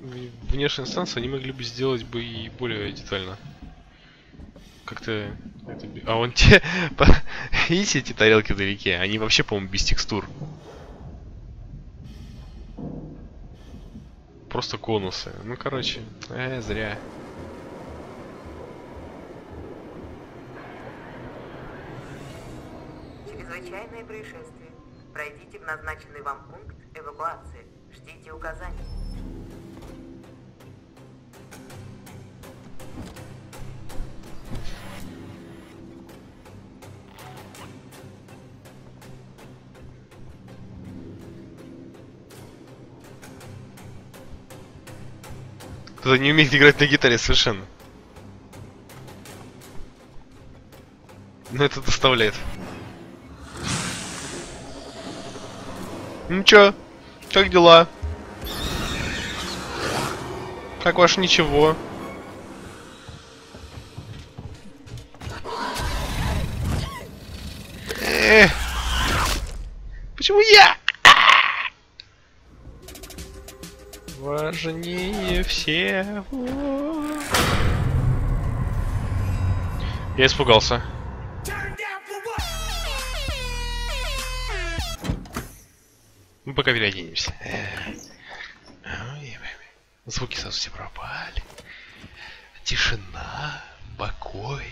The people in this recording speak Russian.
внешнюю станцию они могли бы сделать бы и более детально. Как-то... А вон те... Видите эти тарелки вдалеке? Они вообще, по-моему, без текстур. Просто конусы. Ну, короче, зря. Чрезвычайное происшествие. Пройдите в назначенный вам пункт эвакуации. Ждите указаний. Кто-то не умеет играть на гитаре совершенно. Но это доставляет. Ну чё? Как дела? Как ваше ничего? Почему я? Важнее всего. Я испугался. Мы пока переоденемся. Звуки сразу все пропали. Тишина, покой.